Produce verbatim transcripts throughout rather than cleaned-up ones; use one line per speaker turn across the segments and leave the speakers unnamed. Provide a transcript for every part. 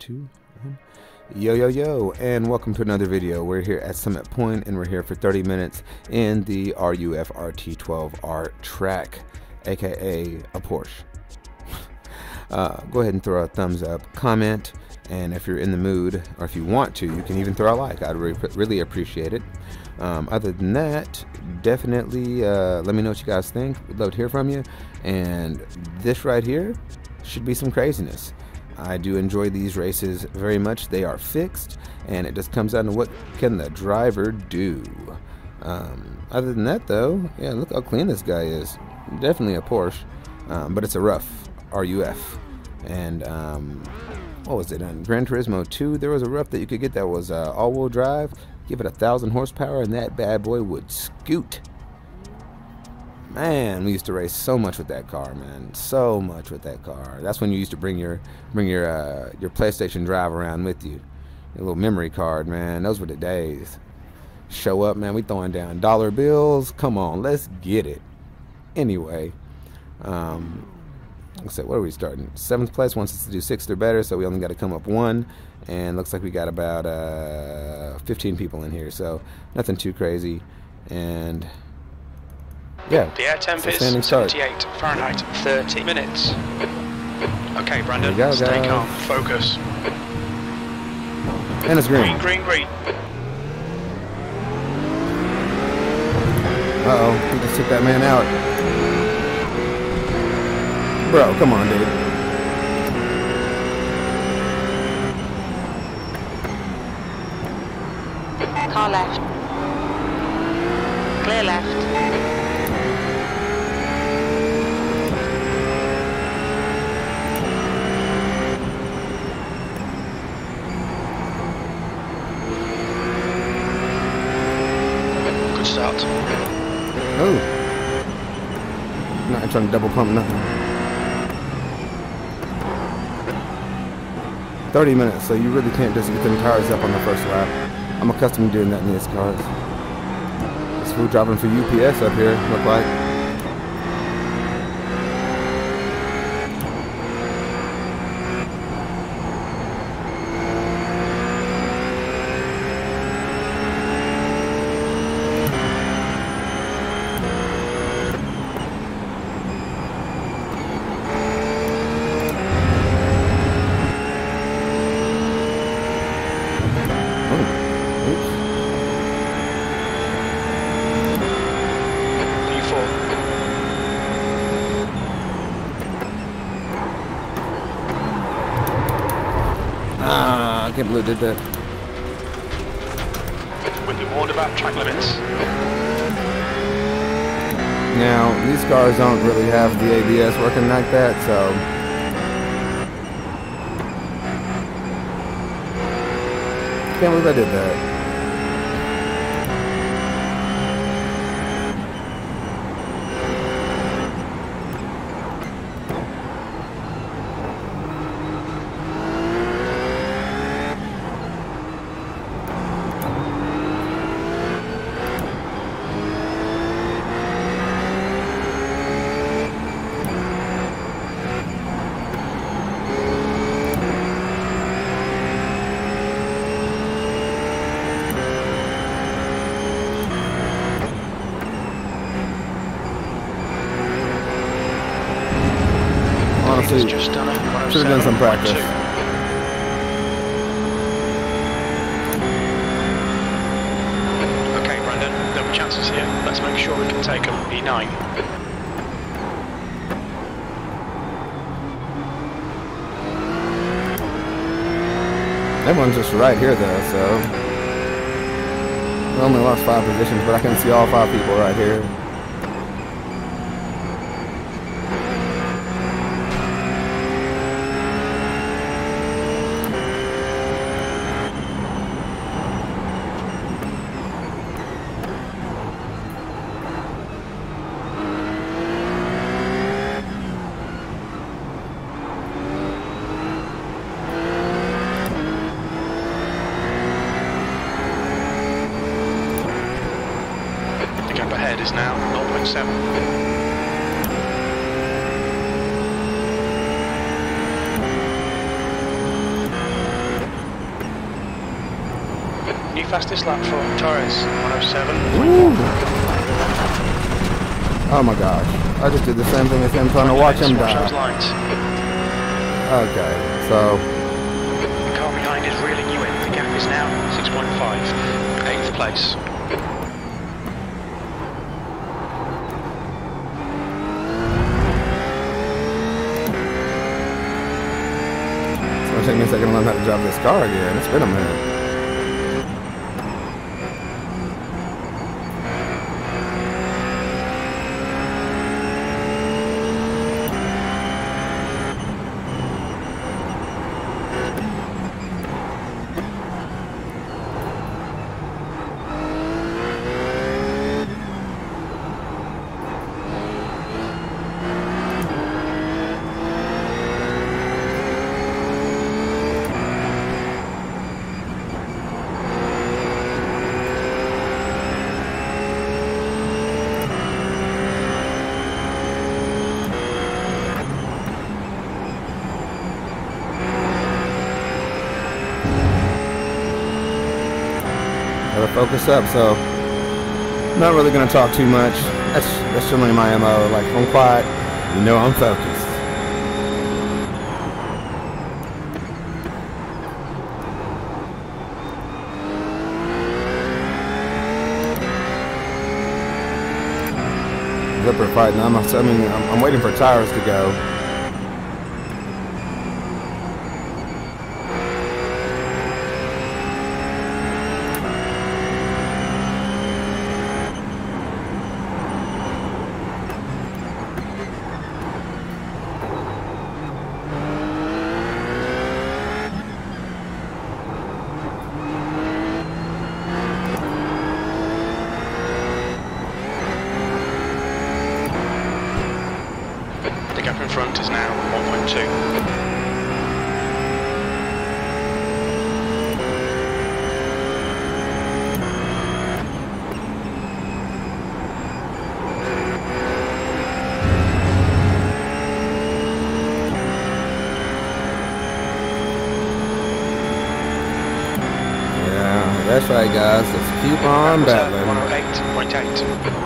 two, one. Yo, yo, yo, and welcome to another video. We're here at Summit Point, and we're here for thirty minutes in the R U F R T twelve R track, aka a Porsche. uh, go ahead and throw a thumbs up, comment, and if you're in the mood, or if you want to, you can even throw a like. I'd re really appreciate it. Um, other than that, definitely uh, let me know what you guys think. We'd love to hear from you. And this right here should be some craziness. I do enjoy these races very much. They are fixed, and it just comes down to what can the driver do. Um, other than that, though, yeah, look how clean this guy is. Definitely a Porsche, um, but it's a RUF, R U F. And um, what was it, on Gran Turismo two, there was a RUF that you could get that was uh, all-wheel drive. Give it a thousand horsepower, and that bad boy would scoot. Man, we used to race so much with that car, man. So much with that car. That's when you used to bring your bring your uh, your PlayStation Drive around with you. Your little memory card, man. Those were the days. Show up, man. We throwing down dollar bills. Come on, let's get it. Anyway, um, like I said, what are we starting? Seventh place wants us to do sixth or better, so we only got to come up one. And looks like we got about uh, fifteen people in here, so nothing too crazy. And yeah,
the air temp is seventy-eight Fahrenheit, thirty minutes. Okay, Brandon,
go,
stay
guys.
calm, focus.
And it's green.
Green, green, green.
Uh oh, he just took that man out. Bro, come on, dude.
Car left. Clear left.
Good start.
Oh. Not trying to double pump nothing. thirty minutes, so you really can't just get them tires up on the first lap. I'm accustomed to doing that in these cars. This fool driving for U P S up here, look like. Ah, I can't believe I did that.
We've been warned about track limits.
Now, these cars don't really have the A B S working like that, so can't believe I did that. Honestly,
just done it.
should have done some practice.
Okay, Brandon, there'll be chances here. Let's make sure we can take them. E nine.
Everyone's just right here though, so we only lost five positions, but I can see all five people right here.
Ahead is now zero point seven. New fastest lap for Torres, one oh seven.
Oh my gosh. I just did the same thing as him trying to watch him die.
Those lines.
Okay, so...
The car behind is reeling you in. The gap is now six point five. eighth place.
It's going to take me a second to learn how to drive this car again. It's been a minute. Gotta focus up, so not really gonna talk too much. That's that's generally my M O. Like, if I'm quiet, you know I'm focused. Zipper fighting. I'm assuming I'm, I'm waiting for tires to go.
Gap in front is now one point two.
Yeah, that's right, guys. Let's keep on battling.
one oh eight point eight.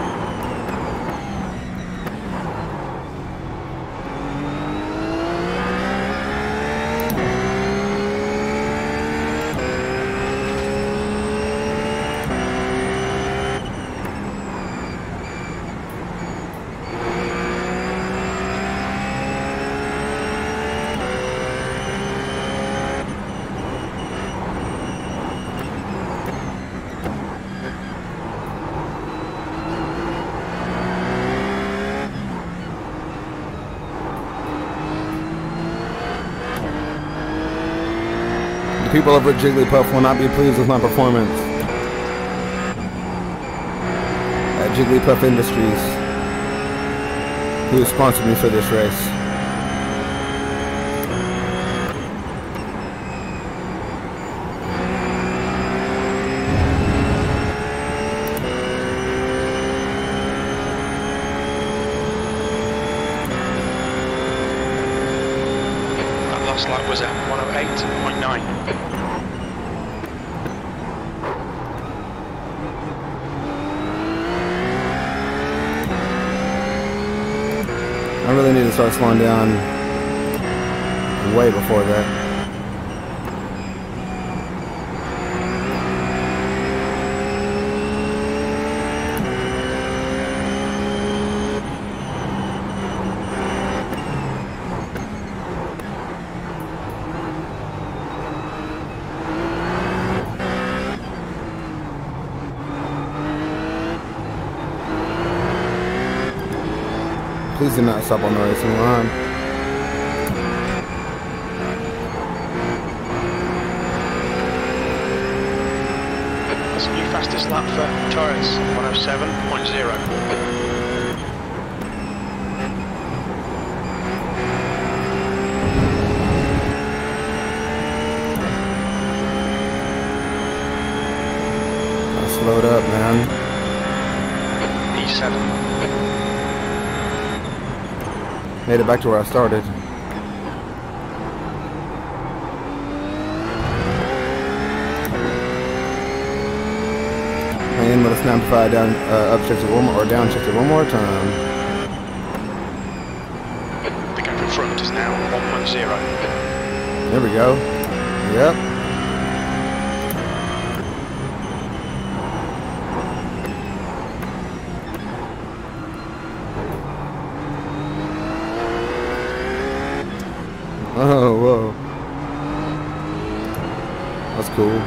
The people over at JigglyRUF will not be pleased with my performance at JigglyRUF Industries, who has sponsored me for this race.
That last lap was at one oh eight point nine.
I really need to start slowing down way before that. Please do not stop on the racing line.
That's a new fastest lap for Torres, one oh seven point oh.
I slowed up, man.
E seven.
Made it back to where I started. Let's now provide down, uh, up shifted one more, or down shifted one more time.
The gap in front is now one point zero.
There we go. Yep. Oh, whoa. That's cool.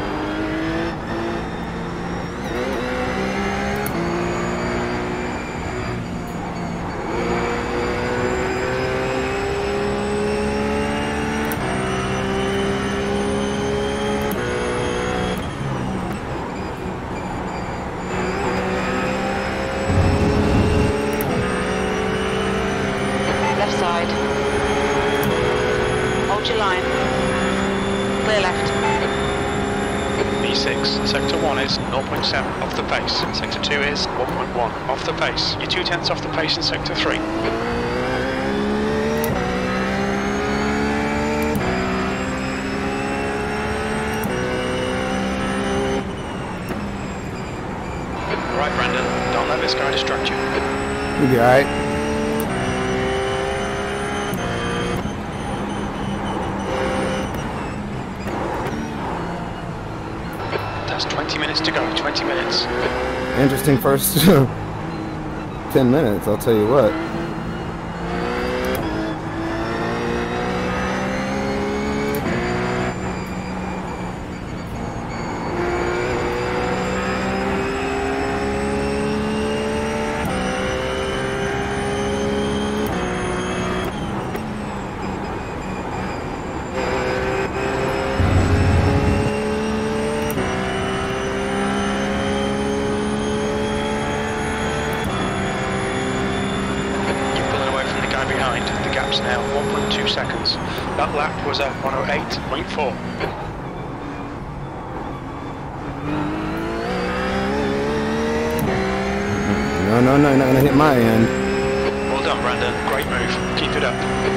Left side. Hold your line. Clear left.
B six, sector one is zero point seven off the pace. Sector two is one point one off the pace. You're two tenths off the pace in sector three. Right, Brandon, don't let this guy distract you.
You'll be alright.
That's twenty minutes to go, twenty minutes.
Interesting first ten minutes, I'll tell you what.
Behind. The gap's now one point two seconds. That lap was at one oh eight point four.
No, no, no, you're not going to hit my end.
Well done, Brandon. Great move. Keep it up.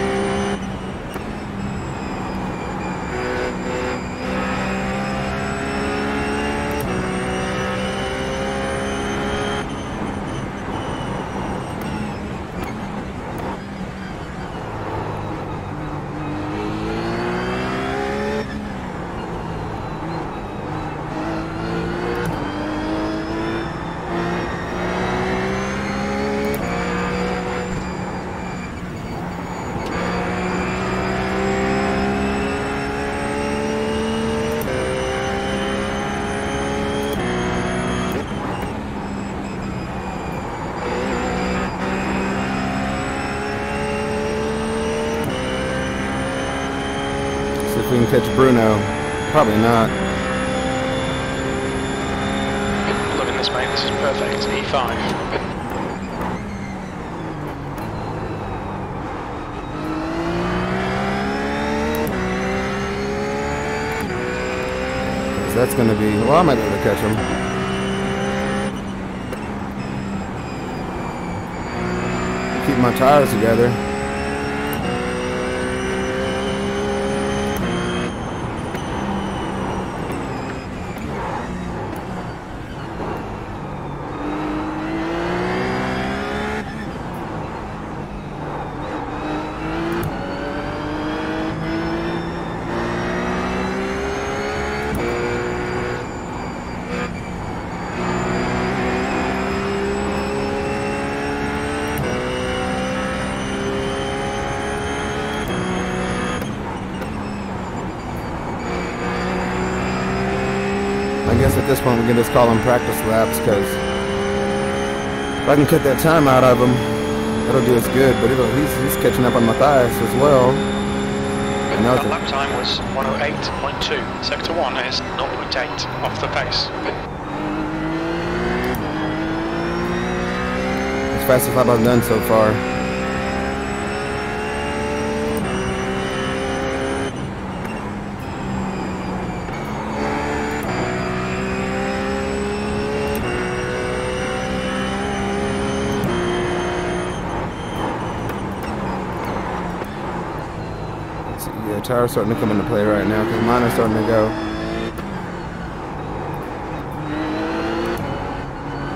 If we can catch Bruno. Probably not.
Loving this, mate. This is perfect. E five.
So that's going to be... Well, I might be able to catch him. Keep my tires together. I guess at this point we can just call them practice laps, because if I can cut that time out of him, that'll do us good. But it'll, he's, he's catching up on Matthias as well. And
that lap time was one oh eight point two. Sector one is zero point eight off the pace.
As fast as lap I've done so far. Yeah, tires starting to come into play right now because mine are starting to go.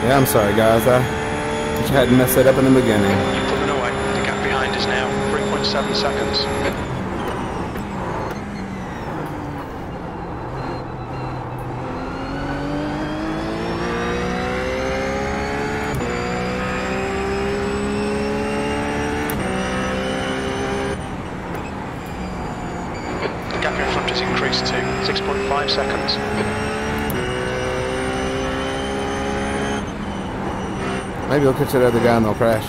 Yeah, I'm sorry, guys. I wish I hadn't messed that up in the beginning.
You're pulling away. The gap behind is now three point seven seconds. The gap in front has increased to six point five seconds.
Maybe he'll catch that other guy and they'll crash.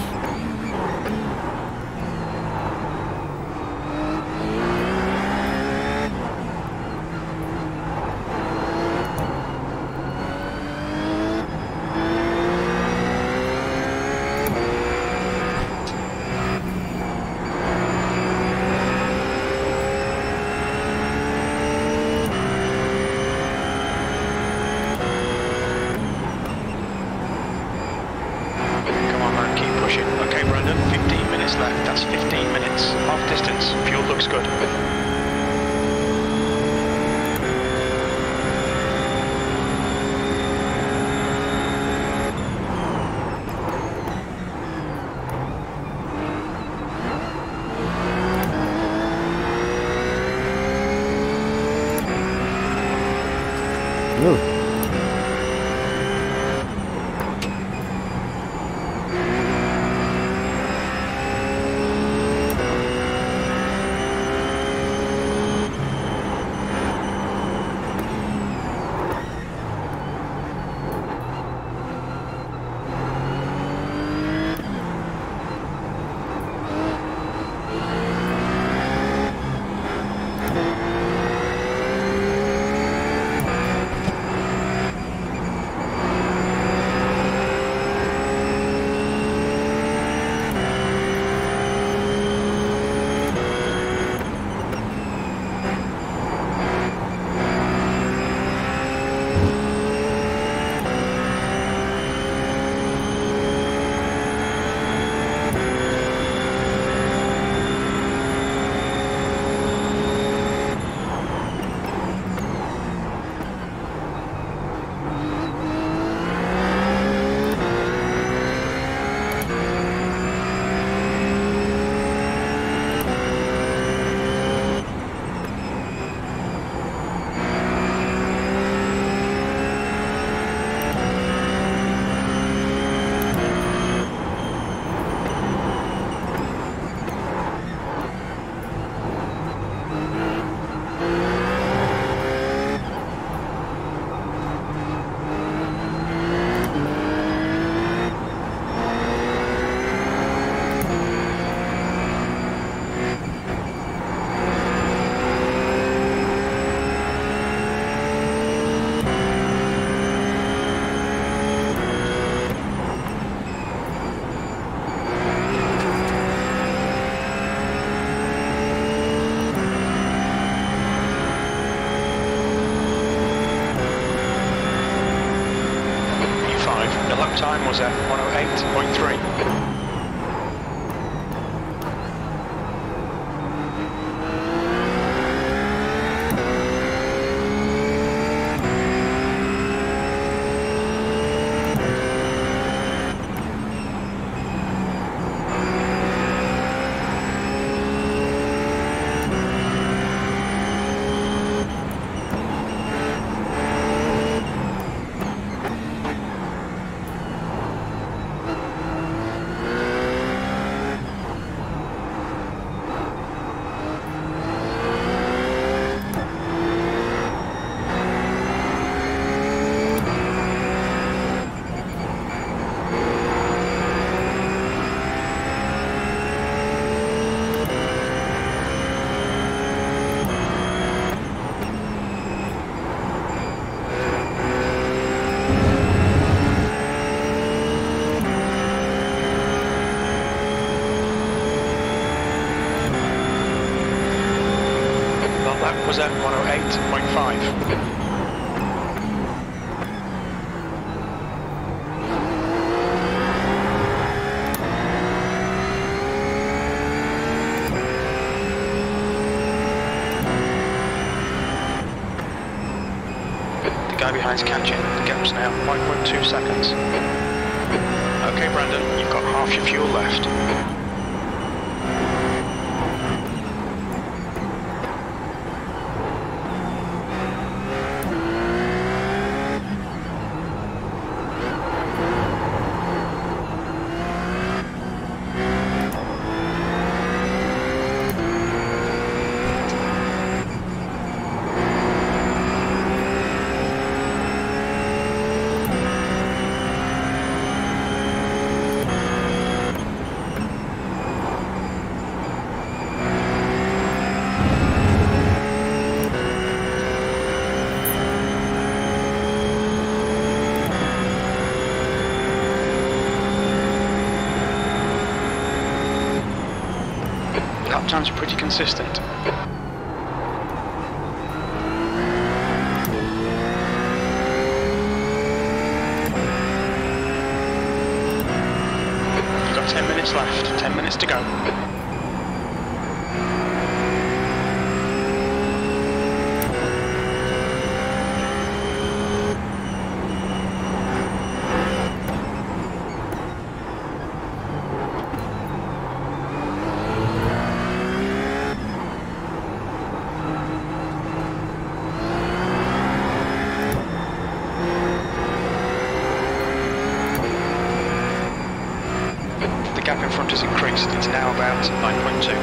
Okay, Brandon, fifteen minutes left. That's fifteen minutes. Half distance. Fuel looks good.
Ooh. The lap time was at one oh eight point three. That was at one oh eight point five. The guy behind's catching. The gap's now one point two seconds.
Okay, Brandon, you've got half your fuel left. Lap times are pretty consistent. You've got ten minutes left, ten minutes to go. The gap in front has increased, it's now about nine point two.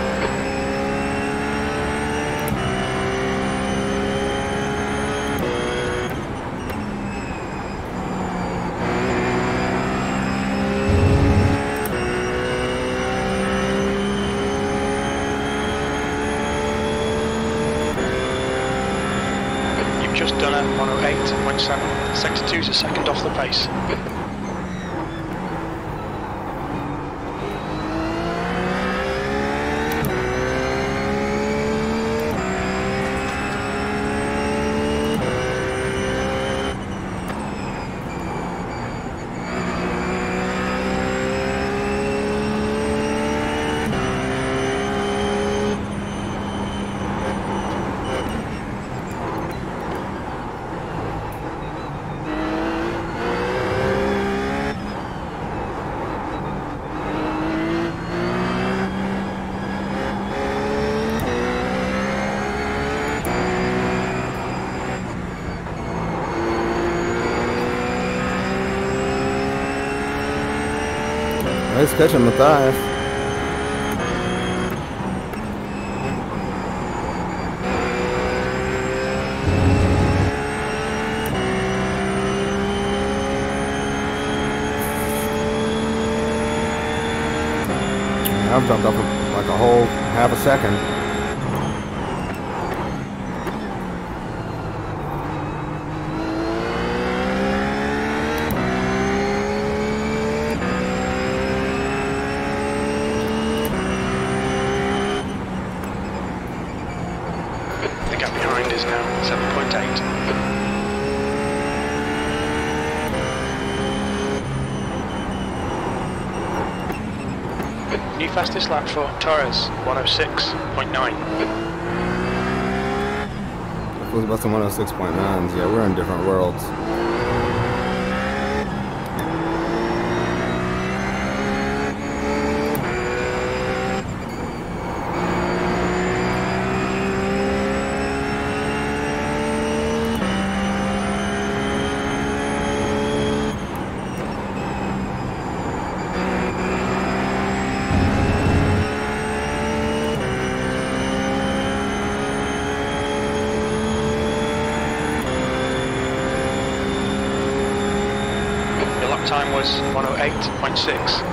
You've just done a one oh eight point seven, sector two's a second off the pace.
Nice catch on Matthias. I've jumped up like a whole half a second.
The gap behind is now seven point eight. New fastest lap for Torres, one oh six point nine.
It was about some one oh six point nines. Yeah, we're in different worlds.
Time was one oh eight point six.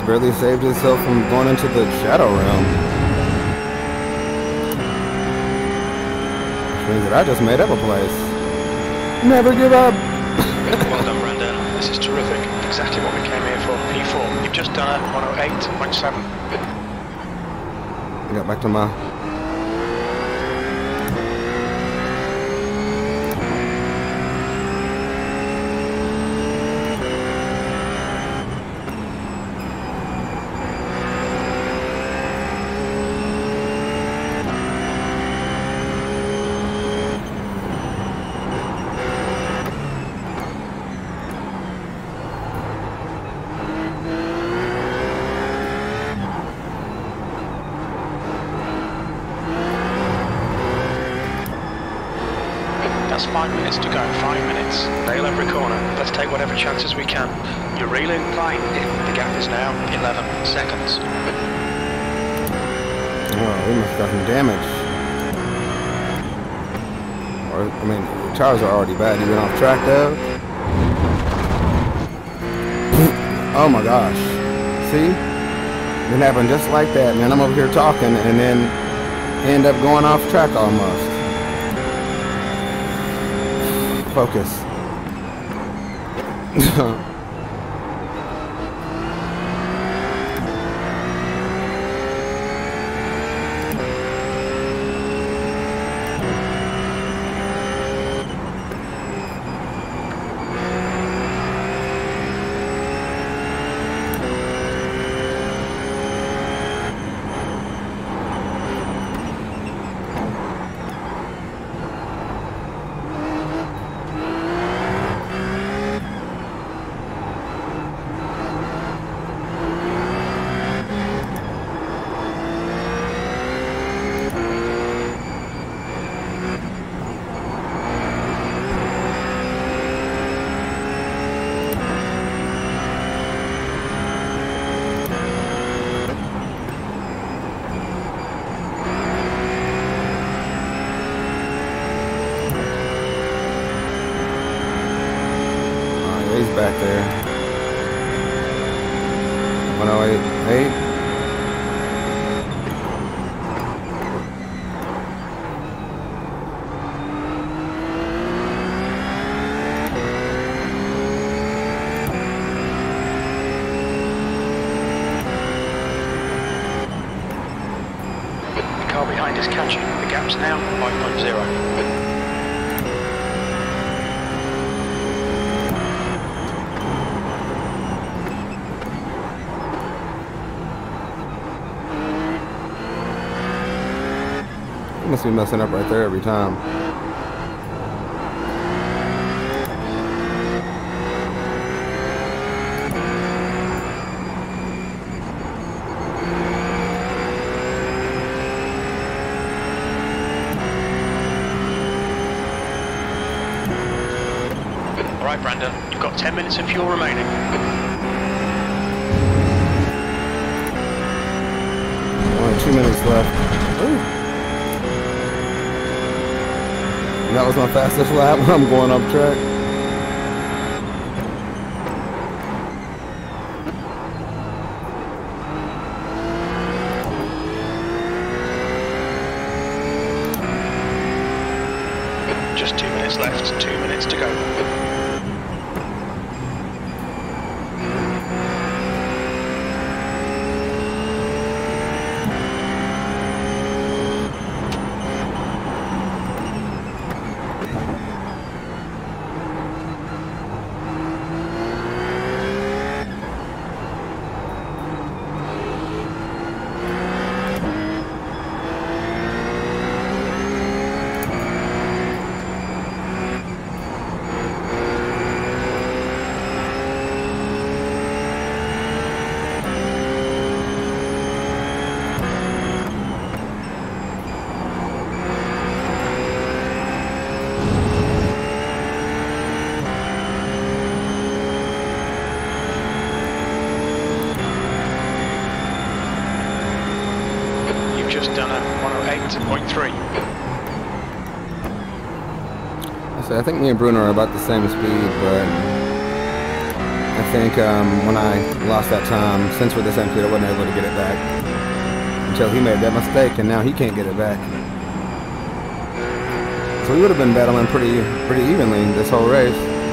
barely saved himself from going into the shadow realm. Which means that I just made up a place. Never give up!
Well done, Brandon. This is terrific. Exactly what we came here for. P four. You've just done a one oh eight point seven.
I got back to my...
That's five minutes to go. Five minutes. Nail every corner. Let's take whatever chances we can. You're reeling. Fine. The gap is now eleven seconds.
Oh, we must have got some damage. Or, I mean, the tires are already bad. You went off track though. Oh my gosh. See? It happened just like that, man. I'm over here talking and then end up going off track almost. Focus. Back there. one oh eight point eight.
The car behind is catching. The gap's now five point zero.
Must be messing up right there every time.
All right, Brandon, you've got ten minutes of fuel remaining.
Only two minutes left. Ooh. That was my fastest lap when I'm going up track.
Just two minutes left, two minutes to go. Just done a one oh eight point three.
I said, I think me and Bruno are about the same speed, but I think um, when I lost that time, since with this M P, I wasn't able to get it back until he made that mistake, and now he can't get it back. So we would have been battling pretty, pretty evenly this whole race.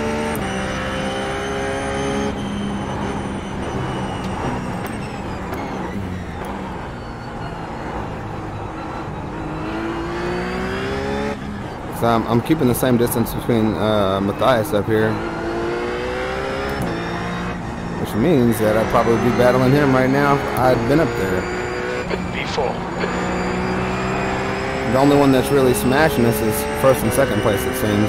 So I'm, I'm keeping the same distance between uh, Matthias up here, which means that I'd probably be battling him right now if I'd been up there.
B four.
The only one that's really smashing us is first and second place, it seems.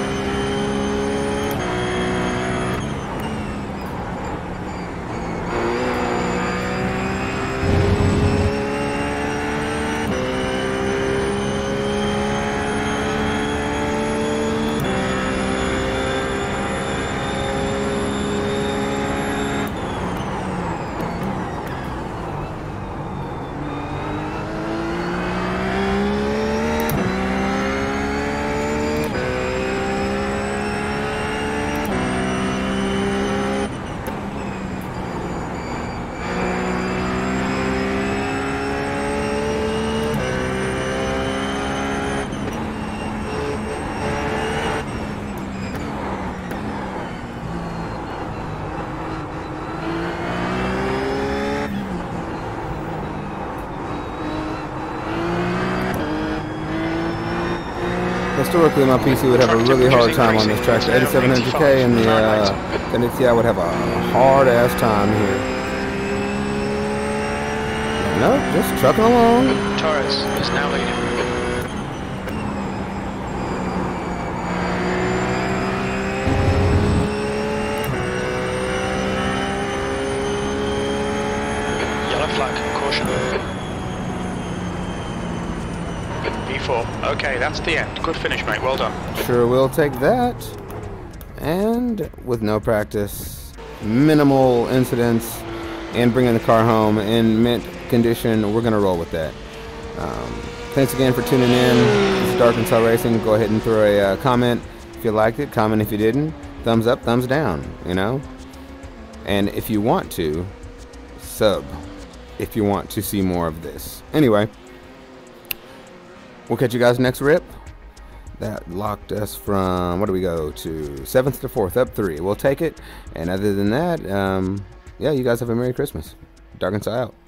Historically, my P C would have a really hard time on this track. The eighty-seven hundred K and the uh, N T I would have a hard-ass time here. Nope, just trucking along.
Torres is now leading. Yellow flag, caution. B four. Okay, that's the end. Good finish, mate. Well done.
Sure will take that. And with no practice, minimal incidents, and bringing the car home in mint condition, we're going to roll with that. Um, thanks again for tuning in. This is DarkNsaw Racing. Go ahead and throw a uh, comment if you liked it. Comment if you didn't. Thumbs up, thumbs down, you know. And if you want to, sub if you want to see more of this. Anyway. We'll catch you guys next rip. That locked us from, what do we go to? seventh to fourth, up three. We'll take it. And other than that, um, yeah, you guys have a Merry Christmas. DarkNsaw out.